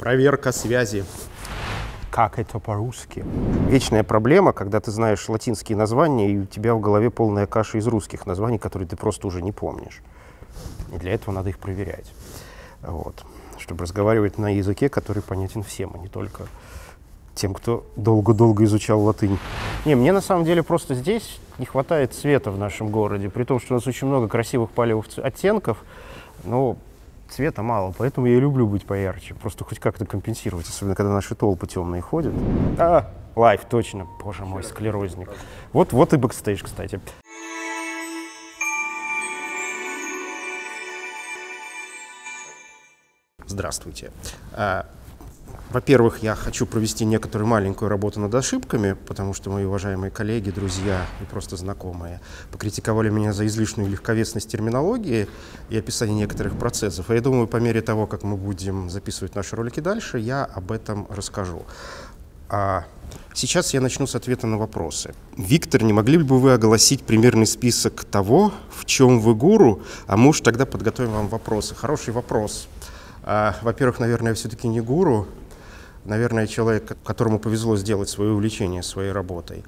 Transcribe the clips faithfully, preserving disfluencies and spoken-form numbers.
Проверка связи. Как это по-русски? Вечная проблема, когда ты знаешь латинские названия, и у тебя в голове полная каша из русских названий, которые ты просто уже не помнишь. И для этого надо их проверять. Вот. Чтобы разговаривать на языке, который понятен всем, а не только тем, кто долго-долго изучал латынь. Не, мне на самом деле просто здесь не хватает цвета в нашем городе, при том, что у нас очень много красивых палевых оттенков, но цвета мало, поэтому я и люблю быть поярче, просто хоть как-то компенсировать, особенно когда наши толпы темные ходят. А, лайв, точно, боже мой, склерозник. Вот, вот и бэкстейдж, кстати. Здравствуйте. Во-первых, я хочу провести некоторую маленькую работу над ошибками, потому что мои уважаемые коллеги, друзья и просто знакомые покритиковали меня за излишнюю легковесность терминологии и описание некоторых процессов. И я думаю, по мере того, как мы будем записывать наши ролики дальше, я об этом расскажу. А сейчас я начну с ответа на вопросы. Виктор, не могли бы вы огласить примерный список того, в чем вы гуру, а мы уж тогда подготовим вам вопросы? Хороший вопрос. А, во-первых, наверное, я все-таки не гуру. Наверное, человек, которому повезло сделать свое увлечение своей работой.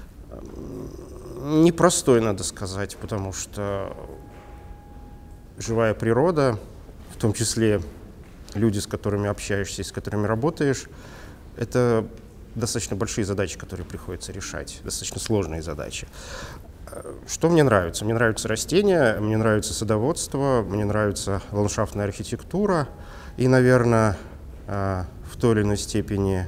Непростой, надо сказать, потому что живая природа, в том числе люди, с которыми общаешься и с которыми работаешь, это достаточно большие задачи, которые приходится решать, достаточно сложные задачи. Что мне нравится? Мне нравятся растения, мне нравится садоводство, мне нравится ландшафтная архитектура и, наверное, в той или иной степени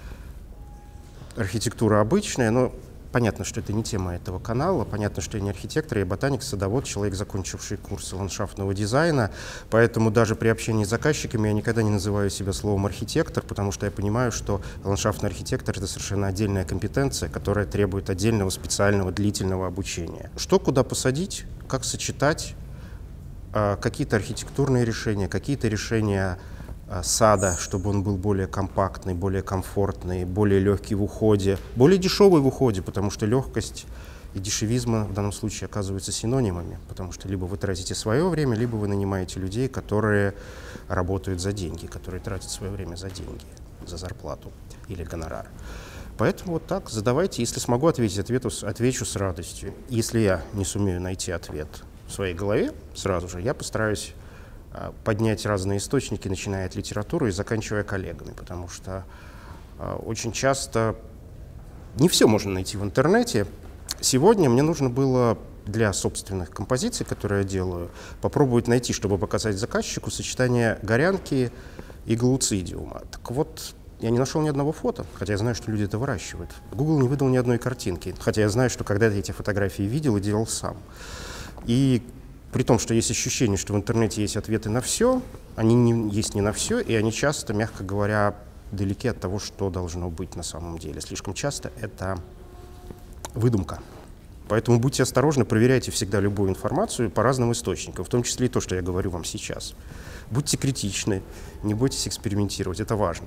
архитектура обычная, но понятно, что это не тема этого канала, понятно, что я не архитектор, я ботаник, садовод, человек, закончивший курсы ландшафтного дизайна, поэтому даже при общении с заказчиками я никогда не называю себя словом архитектор, потому что я понимаю, что ландшафтный архитектор — это совершенно отдельная компетенция, которая требует отдельного специального длительного обучения. Что куда посадить, как сочетать, какие-то архитектурные решения, какие-то решения сада, чтобы он был более компактный, более комфортный, более легкий в уходе, более дешевый в уходе, потому что легкость и дешевизм в данном случае оказываются синонимами, потому что либо вы тратите свое время, либо вы нанимаете людей, которые работают за деньги, которые тратят свое время за деньги, за зарплату или гонорар. Поэтому вот так, задавайте, если смогу ответить, ответу, отвечу с радостью. Если я не сумею найти ответ в своей голове сразу же, я постараюсь поднять разные источники, начиная от литературы и заканчивая коллегами, потому что э, очень часто не все можно найти в интернете. Сегодня мне нужно было для собственных композиций, которые я делаю, попробовать найти, чтобы показать заказчику сочетание горянки и глуцидиума. Так вот, я не нашел ни одного фото, хотя я знаю, что люди это выращивают. Google не выдал ни одной картинки, хотя я знаю, что когда-то я эти фотографии видел и делал сам. И при том, что есть ощущение, что в интернете есть ответы на все, они не, есть не на все, и они часто, мягко говоря, далеки от того, что должно быть на самом деле. Слишком часто это выдумка. Поэтому будьте осторожны, проверяйте всегда любую информацию по разным источникам, в том числе и то, что я говорю вам сейчас. Будьте критичны, не бойтесь экспериментировать, это важно.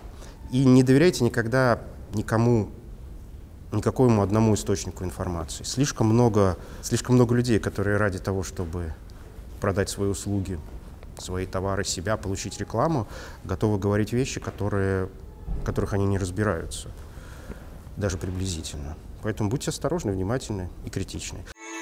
И не доверяйте никогда никому, никакому одному источнику информации. Слишком много, слишком много людей, которые ради того, чтобы продать свои услуги, свои товары, себя, получить рекламу, готовы говорить вещи, которые, в которых они не разбираются, даже приблизительно. Поэтому будьте осторожны, внимательны и критичны.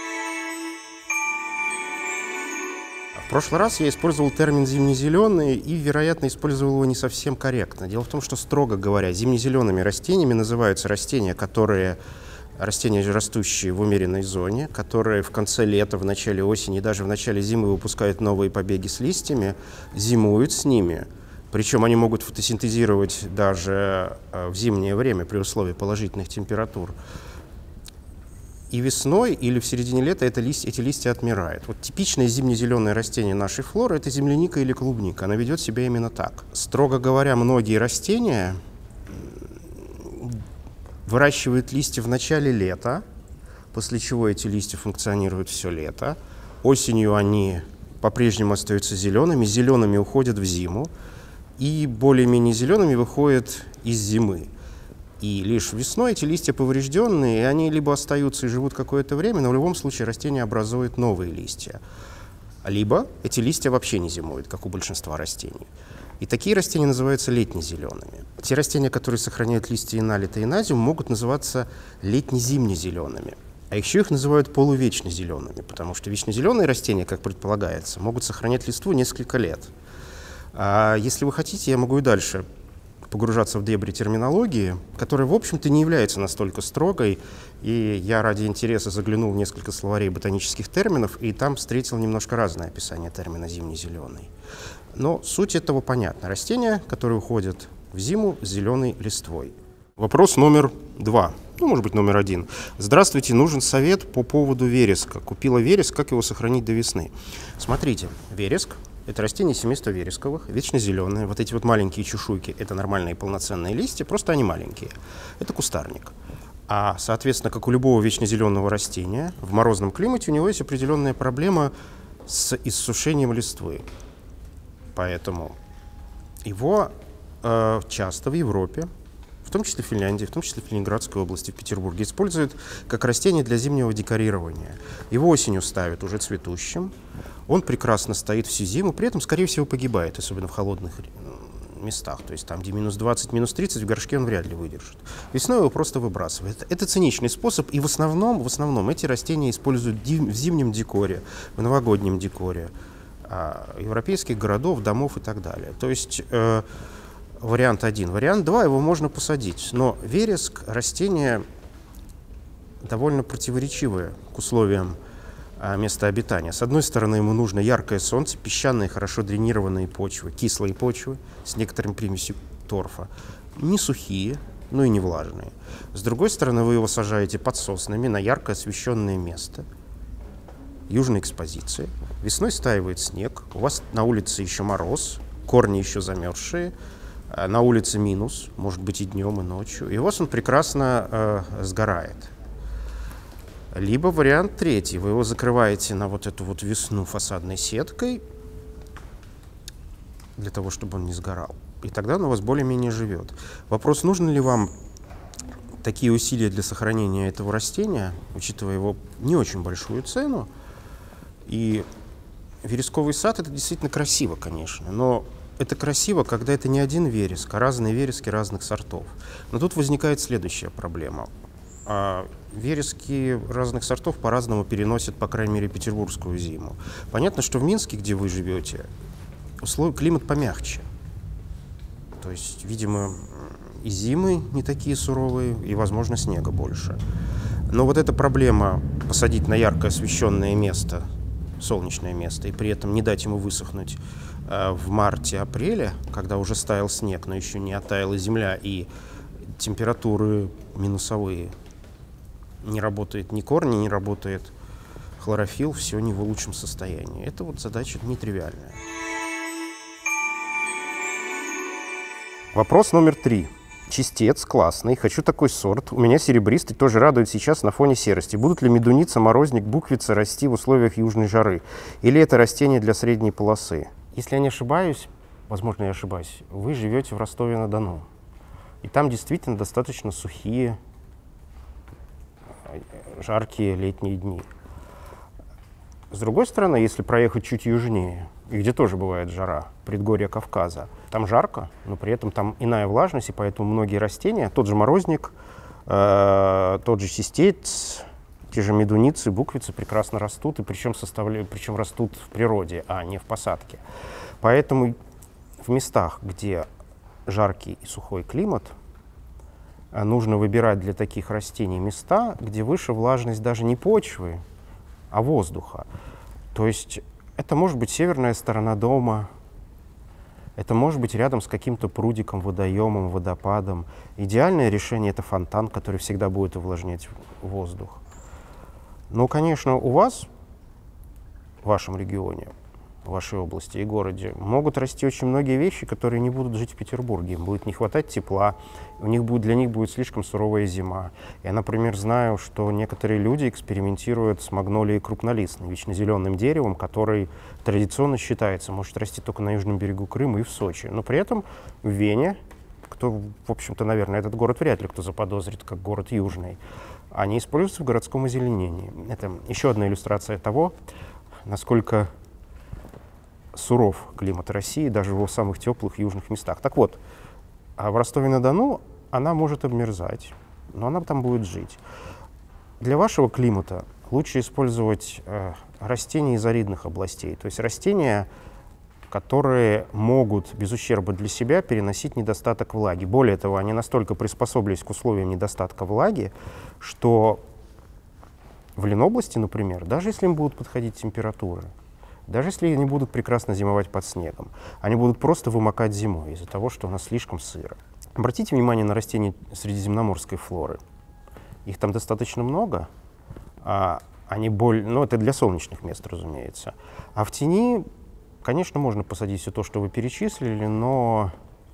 В прошлый раз я использовал термин «зимне-зеленые» и, вероятно, использовал его не совсем корректно. Дело в том, что, строго говоря, зимне-зелеными растениями называются растения, которые, растения, растущие в умеренной зоне, которые в конце лета, в начале осени и даже в начале зимы выпускают новые побеги с листьями, зимуют с ними. Причем они могут фотосинтезировать даже в зимнее время при условии положительных температур. И весной или в середине лета это листья, эти листья отмирают. Вот типичное зимне-зеленое растение нашей флоры — это земляника или клубника. Она ведет себя именно так. Строго говоря, многие растения выращивают листья в начале лета, после чего эти листья функционируют все лето. Осенью они по-прежнему остаются зелеными, зелеными уходят в зиму, и более-менее зелеными выходят из зимы. И лишь весной эти листья поврежденные, и они либо остаются и живут какое-то время, но в любом случае растение образует новые листья. Либо эти листья вообще не зимуют, как у большинства растений. И такие растения называются летне-зелеными. Те растения, которые сохраняют листья и налит и иназиум, могут называться летне-зимне-зелеными. А еще их называют полувечно зелеными, потому что вечно зеленые растения, как предполагается, могут сохранять листву несколько лет. А если вы хотите, я могу и дальше погружаться в дебри терминологии, которая, в общем-то, не является настолько строгой. И я ради интереса заглянул в несколько словарей ботанических терминов, и там встретил немножко разное описание термина «зимний-зеленый». Но суть этого понятна. Растения, которые уходят в зиму с зеленой листвой. Вопрос номер два. Ну, может быть, номер один. Здравствуйте, нужен совет по поводу вереска. Купила вереск, как его сохранить до весны? Смотрите, вереск — это растение семейства вересковых, вечно зеленые. Вот эти вот маленькие чешуйки — это нормальные полноценные листья, просто они маленькие. Это кустарник. А, соответственно, как у любого вечно зеленого растения, в морозном климате у него есть определенная проблема с иссушением листвы. Поэтому его э, часто в Европе, в том числе в Финляндии, в том числе в Ленинградской области, в Петербурге, используют как растение для зимнего декорирования. Его осенью ставят уже цветущим, он прекрасно стоит всю зиму, при этом, скорее всего, погибает, особенно в холодных местах. То есть там, где минус двадцать, минус тридцать, в горшке он вряд ли выдержит. Весной его просто выбрасывают. Это циничный способ, и в основном, в основном эти растения используют в зимнем декоре, в новогоднем декоре европейских городов, домов и так далее. То есть э, вариант один. Вариант два, его можно посадить. Но вереск — растение довольно противоречивое к условиям а, места обитания. С одной стороны, ему нужно яркое солнце, песчаные, хорошо дренированные почвы, кислые почвы с некоторым примесью торфа. Не сухие, но и не влажные. С другой стороны, вы его сажаете под соснами на ярко освещенное место южной экспозиции. Весной стаивает снег, у вас на улице еще мороз, корни еще замерзшие, на улице минус, может быть и днем, и ночью, и у вас он прекрасно э, сгорает. Либо вариант третий, вы его закрываете на вот эту вот весну фасадной сеткой, для того, чтобы он не сгорал, и тогда он у вас более-менее живет. Вопрос, нужно ли вам такие усилия для сохранения этого растения, учитывая его не очень большую цену. И вересковый сад — это действительно красиво, конечно, но это красиво, когда это не один вереск, а разные верески разных сортов. Но тут возникает следующая проблема. А верески разных сортов по-разному переносят, по крайней мере, петербургскую зиму. Понятно, что в Минске, где вы живете, условия, климат помягче. То есть, видимо, и зимы не такие суровые, и, возможно, снега больше. Но вот эта проблема — посадить на ярко освещенное место, солнечное место, и при этом не дать ему высохнуть э, в марте-апреле, когда уже стаял снег, но еще не оттаяла земля, и температуры минусовые. Не работает ни корни, не работает хлорофилл, все не в лучшем состоянии. Это вот задача нетривиальная. Вопрос номер три. Чистец классный, хочу такой сорт. У меня серебристый, тоже радует сейчас на фоне серости. Будут ли медуница, морозник, буквица расти в условиях южной жары? Или это растение для средней полосы? Если я не ошибаюсь, возможно, я ошибаюсь, вы живете в Ростове-на-Дону. И там действительно достаточно сухие, жаркие летние дни. С другой стороны, если проехать чуть южнее, и где тоже бывает жара, предгорье Кавказа, там жарко, но при этом там иная влажность, и поэтому многие растения, тот же морозник, э, тот же чистец, те же медуницы, буквицы прекрасно растут, и причем, составляют, причем растут в природе, а не в посадке. Поэтому в местах, где жаркий и сухой климат, нужно выбирать для таких растений места, где выше влажность даже не почвы, а воздуха. То есть это может быть северная сторона дома, это может быть рядом с каким-то прудиком, водоемом, водопадом. Идеальное решение — это фонтан, который всегда будет увлажнять воздух. Но, конечно, у вас, в вашем регионе, в вашей области и городе, могут расти очень многие вещи, которые не будут жить в Петербурге. Им будет не хватать тепла, у них будет, для них будет слишком суровая зима. Я, например, знаю, что некоторые люди экспериментируют с магнолией крупнолистной, вечно зеленым деревом, который традиционно считается, может расти только на южном берегу Крыма и в Сочи. Но при этом в Вене, кто, в общем-то, наверное, этот город вряд ли кто заподозрит, как город южный, они используются в городском озеленении. Это еще одна иллюстрация того, насколько суров климат России, даже в самых теплых южных местах. Так вот, а в Ростове-на-Дону она может обмерзать, но она там будет жить. Для вашего климата лучше использовать э, растения из аридных областей, то есть растения, которые могут без ущерба для себя переносить недостаток влаги. Более того, они настолько приспособились к условиям недостатка влаги, что в Ленобласти, например, даже если им будут подходить температуры, даже если они будут прекрасно зимовать под снегом, они будут просто вымокать зимой из-за того, что у нас слишком сыро. Обратите внимание на растения средиземноморской флоры. Их там достаточно много, а они боль... ну, это для солнечных мест, разумеется. А в тени, конечно, можно посадить все то, что вы перечислили, но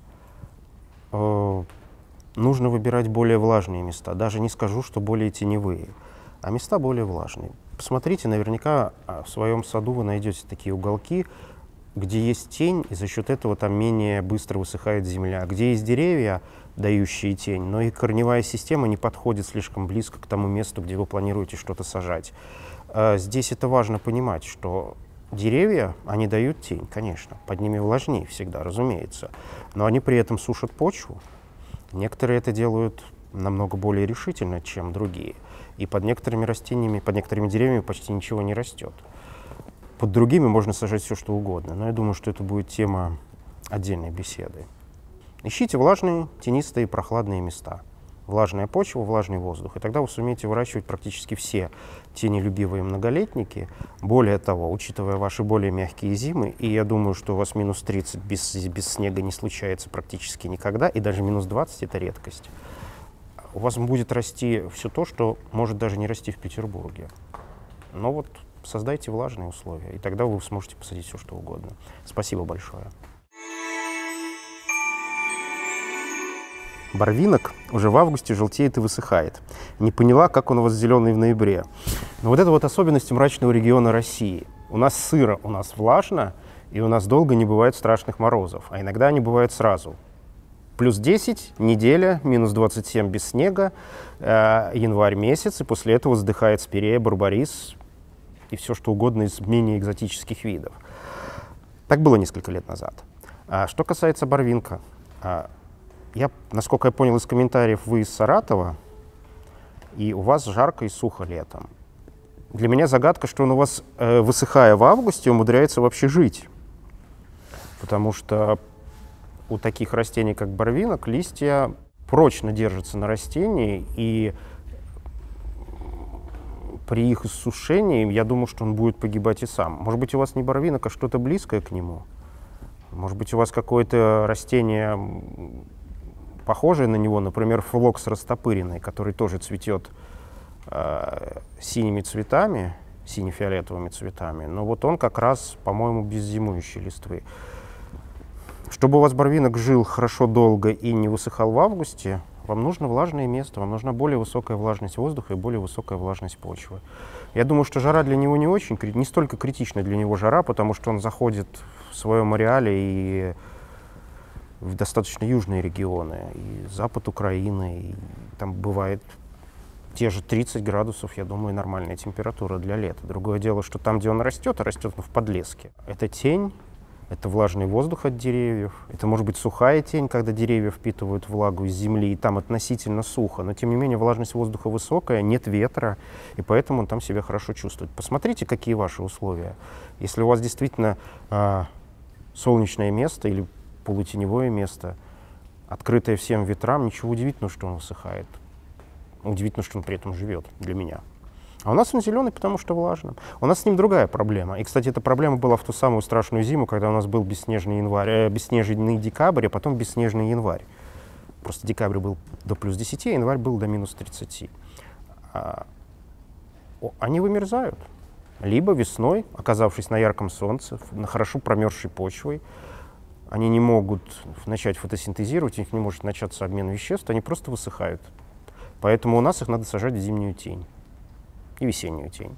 э, нужно выбирать более влажные места. Даже не скажу, что более теневые, а места более влажные. Посмотрите, наверняка в своем саду вы найдете такие уголки, где есть тень, и за счет этого там менее быстро высыхает земля. Где есть деревья, дающие тень, но и корневая система не подходит слишком близко к тому месту, где вы планируете что-то сажать. Здесь это важно понимать, что деревья, они дают тень, конечно, под ними влажнее всегда, разумеется, но они при этом сушат почву. Некоторые это делают намного более решительно, чем другие. И под некоторыми растениями, под некоторыми деревьями почти ничего не растет. Под другими можно сажать все, что угодно, но я думаю, что это будет тема отдельной беседы. Ищите влажные, тенистые, прохладные места. Влажная почва, влажный воздух. И тогда вы сумеете выращивать практически все тенелюбивые многолетники. Более того, учитывая ваши более мягкие зимы, и я думаю, что у вас минус тридцать без, без снега не случается практически никогда, и даже минус двадцать — это редкость. У вас будет расти все то, что может даже не расти в Петербурге. Но вот создайте влажные условия, и тогда вы сможете посадить все, что угодно. Спасибо большое. Барвинок уже в августе желтеет и высыхает. Не поняла, как он у вас зеленый в ноябре. Но вот это вот особенности мрачного региона России. У нас сыро, у нас влажно, и у нас долго не бывает страшных морозов, а иногда они бывают сразу. Плюс десять, неделя, минус двадцать семь без снега, э, январь месяц, и после этого вздыхает спирея, барбарис и все что угодно из менее экзотических видов. Так было несколько лет назад. А что касается барвинка, а, я, насколько я понял из комментариев, вы из Саратова, и у вас жарко и сухо летом. Для меня загадка, что он у вас, э, высыхая в августе, умудряется вообще жить. Потому что у таких растений, как барвинок, листья прочно держатся на растении, и при их иссушении, я думаю, что он будет погибать и сам. Может быть, у вас не барвинок, а что-то близкое к нему? Может быть, у вас какое-то растение, похожее на него, например, флокс растопыренный, который тоже цветет э, синими цветами, сине-фиолетовыми цветами, но вот он как раз, по-моему, без зимующей листвы. Чтобы у вас барвинок жил хорошо долго и не высыхал в августе, вам нужно влажное место, вам нужна более высокая влажность воздуха и более высокая влажность почвы. Я думаю, что жара для него не очень, не столько критична для него жара, потому что он заходит в своем ареале и в достаточно южные регионы, и запад Украины, и там бывает те же тридцать градусов, я думаю, нормальная температура для лета. Другое дело, что там, где он растет, а растет он в подлеске. Это тень. Это влажный воздух от деревьев, это может быть сухая тень, когда деревья впитывают влагу из земли, и там относительно сухо, но тем не менее влажность воздуха высокая, нет ветра, и поэтому он там себя хорошо чувствует. Посмотрите, какие ваши условия. Если у вас действительно э, солнечное место или полутеневое место, открытое всем ветрам, ничего удивительного, что он высыхает. Удивительно, что он при этом живет для меня. А у нас он зеленый, потому что влажно. У нас с ним другая проблема. И, кстати, эта проблема была в ту самую страшную зиму, когда у нас был бесснежный январь, э, бесснежный декабрь, а потом бесснежный январь. Просто декабрь был до плюс десяти, а январь был до минус тридцати. А, о, они вымерзают. Либо весной, оказавшись на ярком солнце, на хорошо промерзшей почвой, они не могут начать фотосинтезировать, у них не может начаться обмен веществ, они просто высыхают. Поэтому у нас их надо сажать в зимнюю тень и весеннюю тень.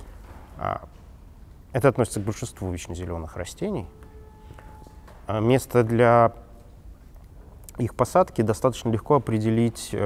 Это относится к большинству вечно зеленых растений. Место для их посадки достаточно легко определить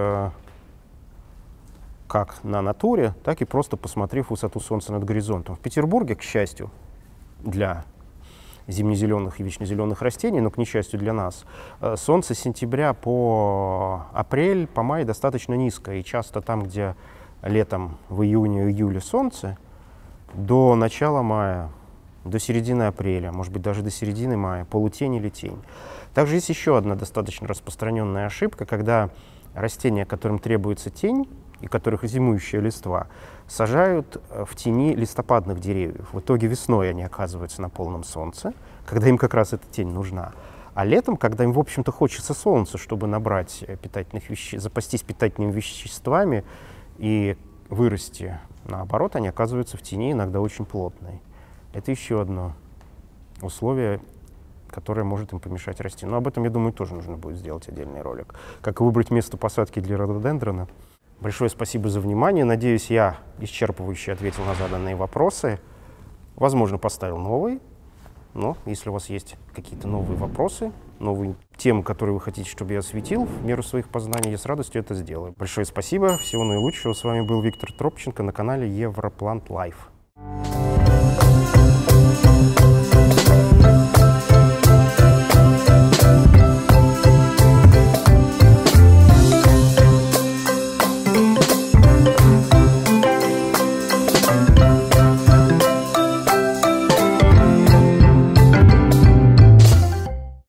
как на натуре, так и просто посмотрев высоту солнца над горизонтом. В Петербурге, к счастью, для зимнезеленых и вечнозеленых растений, но, к несчастью для нас, солнце с сентября по апрель, по май достаточно низкое. И часто там, где летом в июне-июле солнце, до начала мая, до середины апреля, может быть, даже до середины мая, полутень или тень. Также есть еще одна достаточно распространенная ошибка, когда растения, которым требуется тень, и которых зимующая листва, сажают в тени листопадных деревьев. В итоге весной они оказываются на полном солнце, когда им как раз эта тень нужна. А летом, когда им, в общем-то, хочется солнца, чтобы набрать питательных веществ, запастись питательными веществами и вырасти, наоборот, они оказываются в тени, иногда очень плотной. Это еще одно условие, которое может им помешать расти. Но об этом, я думаю, тоже нужно будет сделать отдельный ролик. Как выбрать место посадки для рододендрона. Большое спасибо за внимание. Надеюсь, я исчерпывающе ответил на заданные вопросы. Возможно, поставил новые. Но если у вас есть какие-то новые вопросы, новые темы, которые вы хотите, чтобы я осветил в меру своих познаний, я с радостью это сделаю. Большое спасибо. Всего наилучшего. С вами был Виктор Тропченко на канале Европлант Лайф.